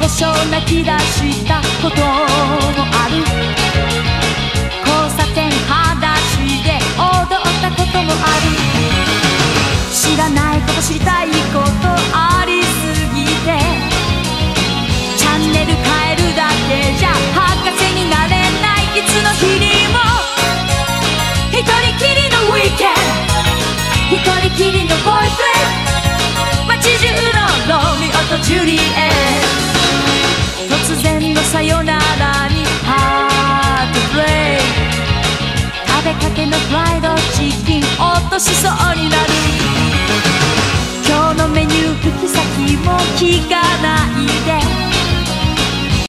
多少泣き出したこともある。交差点裸足で踊ったこともある。知らないこと知りたいことありすぎて、チャンネル変えるだけじゃ博士になれない。いつの日にも一人きりのウィーケンド、一人きりのボーイフレンド、街中のロミオとジュリエット。突然のさよならにハートブレイク、食べかけのフライドチキン落としそうになる。今日のメニュー行き先も聞かない。